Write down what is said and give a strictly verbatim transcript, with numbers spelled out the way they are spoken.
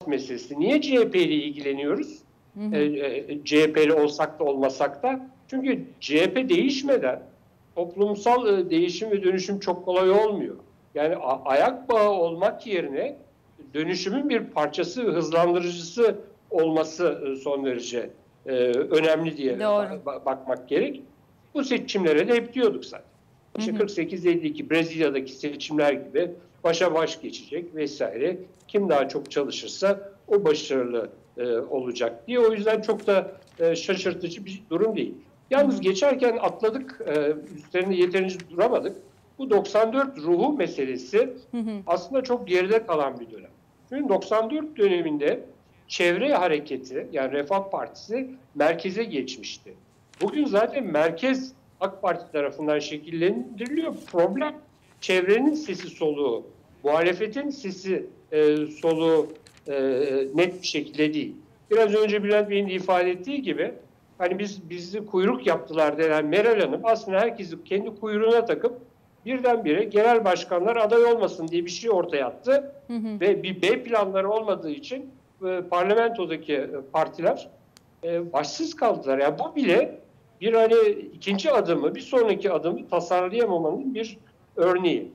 meselesi. Niye C H P ile ilgileniyoruz? Hı hı. E, e, C H P'li olsak da olmasak da. Çünkü C H P değişmeden toplumsal e, değişim ve dönüşüm çok kolay olmuyor. Yani a, ayak bağı olmak yerine dönüşümün bir parçası, hızlandırıcısı olması e, son derece e, önemli diye Doğru. ba bakmak gerek. Bu seçimlere de hep diyorduk zaten. İşte kırk sekiz elli iki Brezilya'daki seçimler gibi başa baş geçecek vesaire. Kim daha çok çalışırsa o başarılı e, olacak diye. O yüzden çok da e, şaşırtıcı bir durum değil. Yalnız hı hı. geçerken atladık, e, üstlerinde yeterince duramadık. Bu doksan dört ruhu meselesi hı hı. aslında çok geride kalan bir dönem. Çünkü doksan dört döneminde çevre hareketi, yani Refah Partisi merkeze geçmişti. Bugün zaten merkez AK Parti tarafından şekillendiriliyor. Problem çevrenin sesi soluğu, muhalefetin sesi e, soluğu e, net bir şekilde değil. Biraz önce Bülent Bey'in ifade ettiği gibi hani biz bizi kuyruk yaptılar denen Meral Hanım aslında herkesi kendi kuyruğuna takıp birdenbire genel başkanlar aday olmasın diye bir şey ortaya attı. Hı hı. Ve bir B planları olmadığı için e, parlamentodaki e, partiler e, başsız kaldılar. Yani bu bile bir hani ikinci adımı, bir sonraki adımı tasarlayamamanın bir örneği.